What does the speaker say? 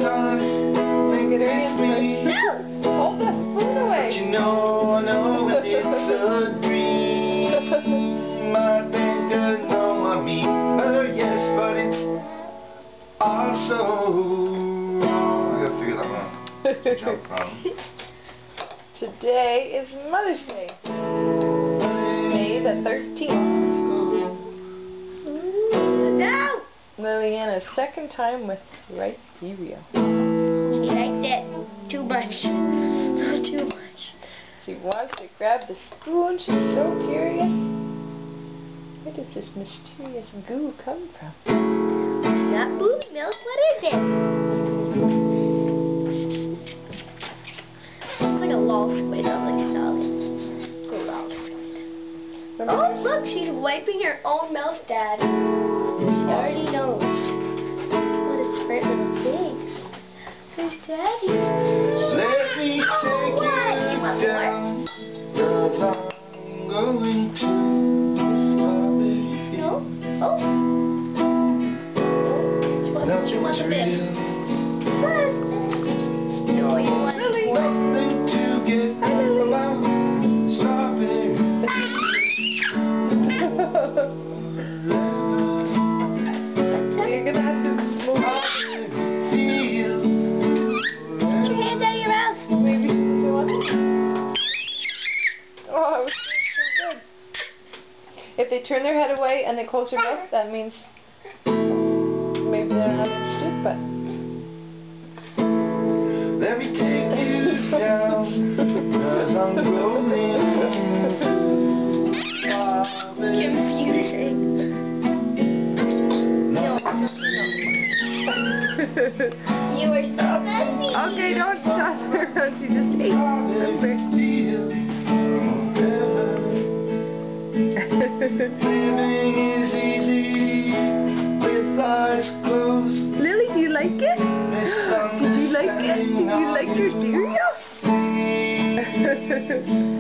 Sometimes Get her hands first. No! Hold the spoon away. But you know, I know it's a dream. I think I know I mean better, yes, but it's also wrong. I gotta figure that one out. Jump from. Today is Mother's Day. May the 13th. No! Liliana's second time with right cereal. She liked it too much. Not too much. She wants to grab the spoon. She's so curious. Where does this mysterious goo come from? Not boob milk. What is it? It's like a log squid. I'm like solid. A log squid. Oh, look, she's wiping her own mouth, Dad. She already knows. What a smart little pig. Who's Daddy? Let me take What? you You want down, 'cause I'm going to strawberry fields. No? Oh. No. She wants a bit. What? No, you want Lily. Nothing to get about strawberry. You're gonna have to move on. Get your hands out of your mouth. Maybe you want to. Oh, it was so good. If they turn their head away and they close their mouth, that means maybe they're not interested, but. Let me take you down, 'cause I'm going to strawberry. Confusing. You were so messy. Okay, don't toss her around. She just ate. Remember? Living is easy with eyes closed. Lily, do you like it? Did you like it? Did you like your cereal?